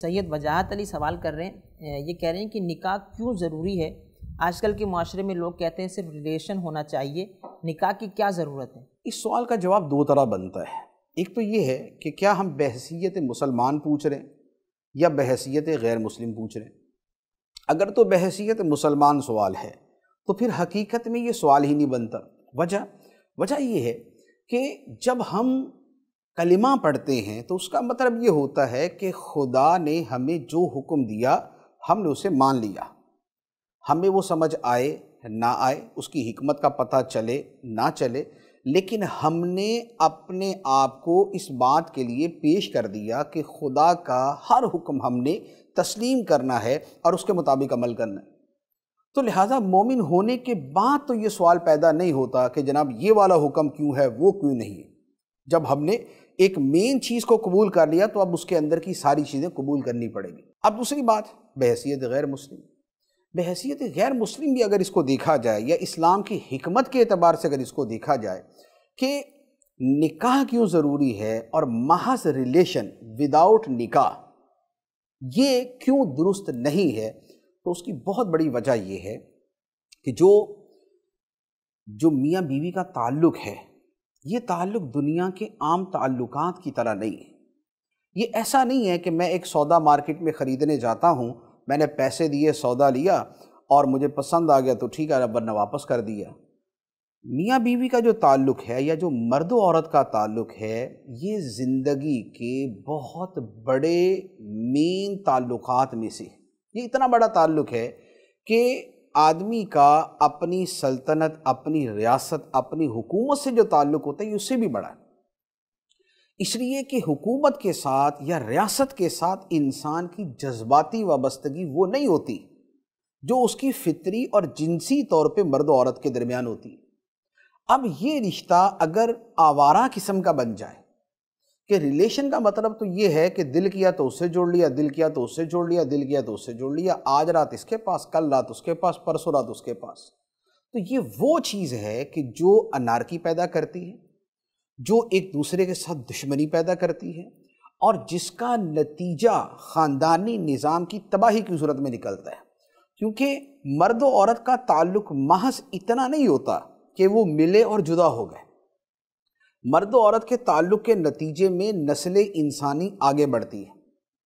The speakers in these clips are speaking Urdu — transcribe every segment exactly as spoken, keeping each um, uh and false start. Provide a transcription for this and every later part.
سید وجاہت علی سوال کر رہے ہیں، یہ کہہ رہے ہیں کہ نکاح کیوں ضروری ہے؟ آج کل کے معاشرے میں لوگ کہتے ہیں صرف ریلیشن ہونا چاہیے، نکاح کی کیا ضرورت ہے؟ اس سوال کا جواب دو طرح بنتا ہے۔ ایک تو یہ ہے کہ کیا ہم بحیثیت مسلمان پوچھ رہے ہیں یا بحیثیت غیر مسلم پوچھ رہے ہیں۔ اگر تو بحیثیت مسلمان سوال ہے تو پھر حقیقت میں یہ سوال ہی نہیں بنتا۔ وجہ وجہ یہ ہے کہ جب ہم کلمہ پڑھتے ہیں تو اس کا مطلب یہ ہوتا ہے کہ خدا نے ہمیں جو حکم دیا ہم نے اسے مان لیا، ہمیں وہ سمجھ آئے نہ آئے، اس کی حکمت کا پتہ چلے نہ چلے، لیکن ہم نے اپنے آپ کو اس بات کے لیے پیش کر دیا کہ خدا کا ہر حکم ہم نے تسلیم کرنا ہے اور اس کے مطابق عمل کرنا ہے۔ تو لہٰذا مومن ہونے کے بعد تو یہ سوال پیدا نہیں ہوتا کہ جناب یہ والا حکم کیوں ہے، وہ کیوں نہیں ہے۔ جب ہم نے ایک مین چیز کو قبول کر لیا تو اب اس کے اندر کی ساری چیزیں قبول کرنی پڑیں گی۔ اب دوسری بات بحیثیت غیر مسلم، بحیثیت غیر مسلم بھی اگر اس کو دیکھا جائے یا اسلام کی حکمت کے اعتبار سے اگر اس کو دیکھا جائے کہ نکاح کیوں ضروری ہے اور محض ریلیشن وداؤٹ نکاح یہ کیوں درست نہیں ہے، تو اس کی بہت بڑی وجہ یہ ہے کہ جو جو میاں بیوی کا تعلق ہے یہ تعلق دنیا کے عام تعلقات کی طرح نہیں ہے۔ یہ ایسا نہیں ہے کہ میں ایک سودا مارکیٹ میں خریدنے جاتا ہوں، میں نے پیسے دیے، سودا لیا اور مجھے پسند آ گیا تو ٹھیک ہے ورنہ واپس کر دیا۔ میاں بیوی کا جو تعلق ہے یا جو مرد و عورت کا تعلق ہے یہ زندگی کے بہت بڑے مین تعلقات میں سے یہ اتنا بڑا تعلق ہے کہ آدمی کا اپنی سلطنت، اپنی ریاست، اپنی حکومت سے جو تعلق ہوتا ہے یہ اس سے بھی بڑا ہے۔ اس لیے کہ حکومت کے ساتھ یا ریاست کے ساتھ انسان کی جذباتی وابستگی وہ نہیں ہوتی جو اس کی فطری اور جنسی طور پہ مرد و عورت کے درمیان ہوتی ہے۔ اب یہ رشتہ اگر آوارہ قسم کا بن جائے کہ ریلیشن کا مطلب تو یہ ہے کہ دل کیا تو اس سے جوڑ لیا، دل کیا تو اس سے جوڑ لیا، دل کیا تو اس سے جوڑ لیا، آج رات اس کے پاس، کل رات اس کے پاس، پرسوں رات اس کے پاس، تو یہ وہ چیز ہے کہ جو انارکی پیدا کرتی ہے، جو ایک دوسرے کے ساتھ دشمنی پیدا کرتی ہے اور جس کا نتیجہ خاندانی نظام کی تباہی کی صورت میں نکلتا ہے۔ کیونکہ مرد و عورت کا تعلق محض اتنا نہیں ہوتا کہ وہ ملے اور جدا ہو گئے۔ مرد و عورت کے تعلق کے نتیجے میں نسل انسانی آگے بڑھتی ہے۔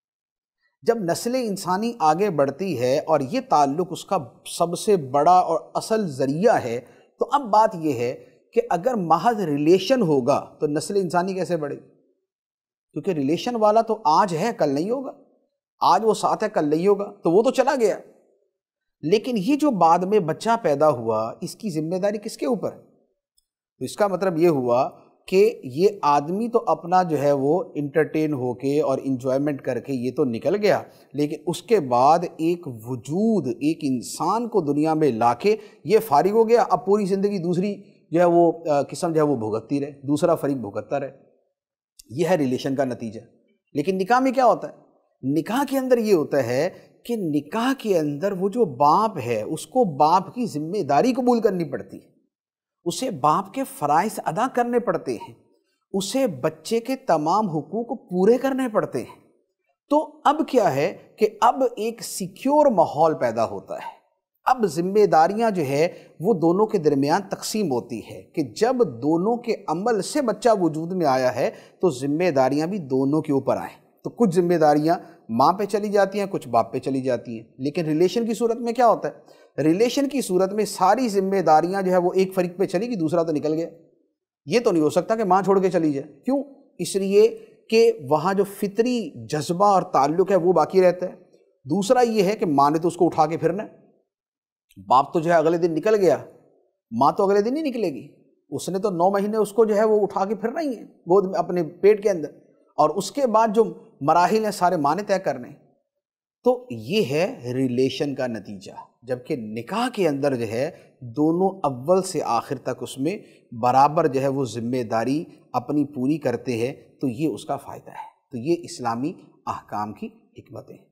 جب نسل انسانی آگے بڑھتی ہے اور یہ تعلق اس کا سب سے بڑا اور اصل ذریعہ ہے، تو اب بات یہ ہے کہ اگر محض ریلیشن ہوگا تو نسل انسانی کیسے بڑھے گی؟ کیونکہ ریلیشن والا تو آج ہے کل نہیں ہوگا، آج وہ ساتھ ہے کل نہیں ہوگا، تو وہ تو چلا گیا۔ لیکن یہ جو بعد میں بچہ پیدا ہوا اس کی ذمہ داری کس کے اوپر ہے؟ تو اس کا مطلب یہ ہوا کہ یہ آدمی تو اپنا جو ہے وہ انٹرٹین ہو کے اور انجوائمنٹ کر کے یہ تو نکل گیا، لیکن اس کے بعد ایک وجود، ایک انسان کو دنیا میں لا کے یہ فارغ ہو گیا، اب پوری زندگی دوسری جو ہے وہ قسم جو ہے وہ بھگتتی رہے، دوسرا فریق بھگتتا رہے۔ یہ ہے ریلیشن کا نتیجہ۔ لیکن نکاح میں کیا ہوتا ہے؟ نکاح کے اندر یہ ہوتا ہے کہ نکاح کے اندر وہ جو باپ ہے اس کو باپ کی ذمہ داری قبول کرنی پڑتی ہے، اسے باپ کے فرائض ادا کرنے پڑتے ہیں، اسے بچے کے تمام حقوق پورے کرنے پڑتے ہیں۔ تو اب کیا ہے کہ اب ایک سیکیور ماحول پیدا ہوتا ہے۔ اب ذمہ داریاں جو ہے وہ دونوں کے درمیان تقسیم ہوتی ہے کہ جب دونوں کے عمل سے بچہ وجود میں آیا ہے تو ذمہ داریاں بھی دونوں کے اوپر آئیں۔ تو کچھ ذمہ داریاں ماں پہ چلی جاتی ہیں، کچھ باپ پہ چلی جاتی ہیں۔ لیکن ریلیشن کی صورت میں کیا ہوتا ہے؟ ریلیشن کی صورت میں ساری ذمہ داریاں جو ہے وہ ایک فریق پہ چلی گی، دوسرا تو نکل گیا۔ یہ تو نہیں ہو سکتا کہ ماں چھوڑ کے چلی جائے۔ کیوں؟ اس لیے کہ وہاں جو فطری جذبہ اور تعلق ہے وہ باقی رہتا ہے۔ دوسرا یہ ہے کہ ماں نے تو اس کو اٹھا کے پھرنا ہے، باپ تو جو ہے اگلے دن نکل گیا، ماں تو اگلے دن نہیں نکلے گی، اس نے تو نو مہینے اس کو جو ہے وہ اٹھا کے پھرنا ہی ہے گود میں اپنے پیٹ کے اندر، اور اس کے بعد جو مراحل ہیں سارے ماں نے طے کرنے۔ تو یہ ہے ریلیشن کا نتیجہ۔ جبکہ نکاح کے اندر جو ہے دونوں اول سے آخر تک اس میں برابر جو ہے وہ ذمہ داری اپنی پوری کرتے ہیں، تو یہ اس کا فائدہ ہے۔ تو یہ اسلامی احکام کی حکمتیں ہیں۔